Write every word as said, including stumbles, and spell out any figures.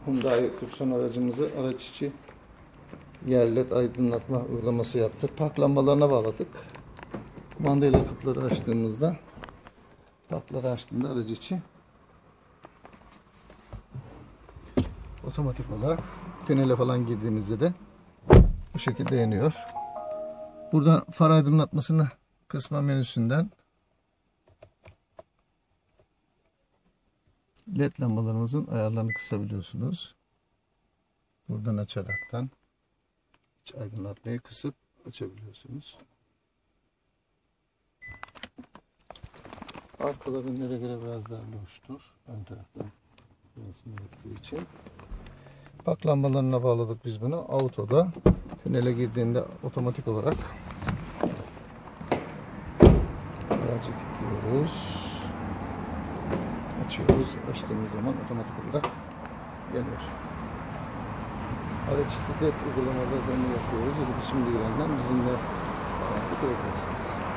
Hyundai Tucson aracımızı araç içi yer led aydınlatma uygulaması yaptık. Park lambalarına bağladık. Kumandayla kapıları açtığımızda, kapıları açtığında aracı içi otomatik olarak tünele falan girdiğinizde de bu şekilde yanıyor. Burada far aydınlatmasını kısma menüsünden led lambalarımızın ayarlarını kısabiliyorsunuz. Buradan açaraktan iç aydınlatmayı kısıp açabiliyorsunuz. Arkalar önlere göre biraz daha loştur. Ön taraftan yansıma yaptığı için. Park lambalarına bağladık biz bunu. Auto'da tünele girdiğinde otomatik olarak birazcık kilitliyoruz. Açıyoruz. Açtığımız zaman otomatik olarak yanıyor. Araç içi led uygulamalarını yapıyoruz. İletişim bilgilerinden bizimle kurabilirsiniz.